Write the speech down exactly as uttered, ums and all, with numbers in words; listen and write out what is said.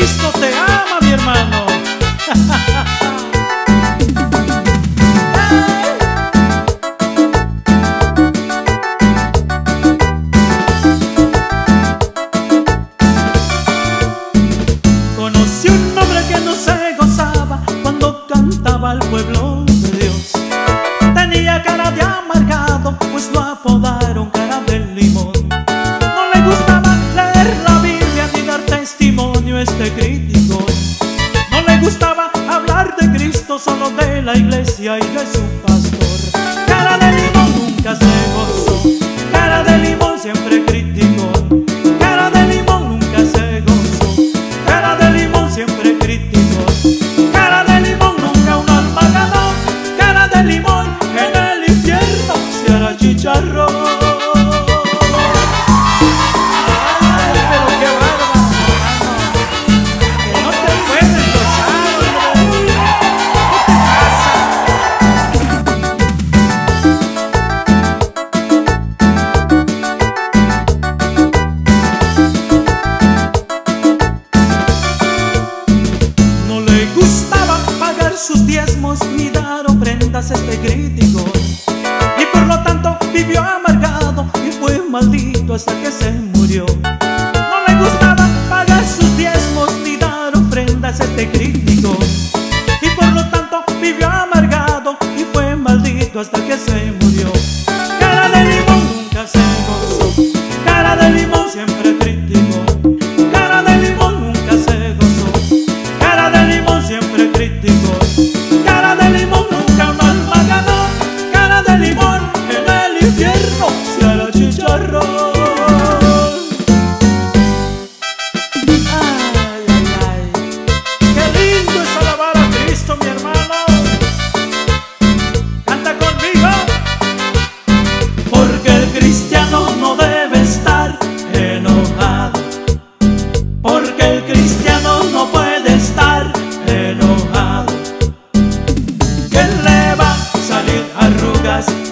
Cristo te ama, mi hermano. Conocí un hombre que no se gozaba cuando cantaba al pueblo de Dios. Tenía cara de amargado, pues lo apodaron cara de limón. No le gustaba leer la Biblia ni dar testimonio este crítico. No le gustaba hablar de Cristo, solo de la iglesia y de su pastor. Cara de limón nunca se gozó, cara de limón siempre criticó. Cara de limón nunca se gozó, cara de limón siempre criticó. Cara de limón nunca un alma ganó, cara de limón en el infierno se hará chicharrón. Sus diezmos ni dar ofrendas este crítico, y por lo tanto vivió amargado y fue maldito hasta que se murió. No le gustaba pagar sus diezmos ni dar ofrendas este crítico, y por lo tanto vivió amargado y fue maldito hasta que se murió. Cara de limón nunca se gozó, cara de limón siempre criticó. Cara de limón nunca se gozó, cara de limón siempre criticó. Cara de limón nunca un alma ganó, cara de limón en el infierno se hará chicharrón. Ay, ay, ay, qué lindo es alabar a Cristo, mi hermano. Canta conmigo. Porque el cristiano no debe estar enojado, porque el cristiano no puede estar enojado. Que le va a salir arrugas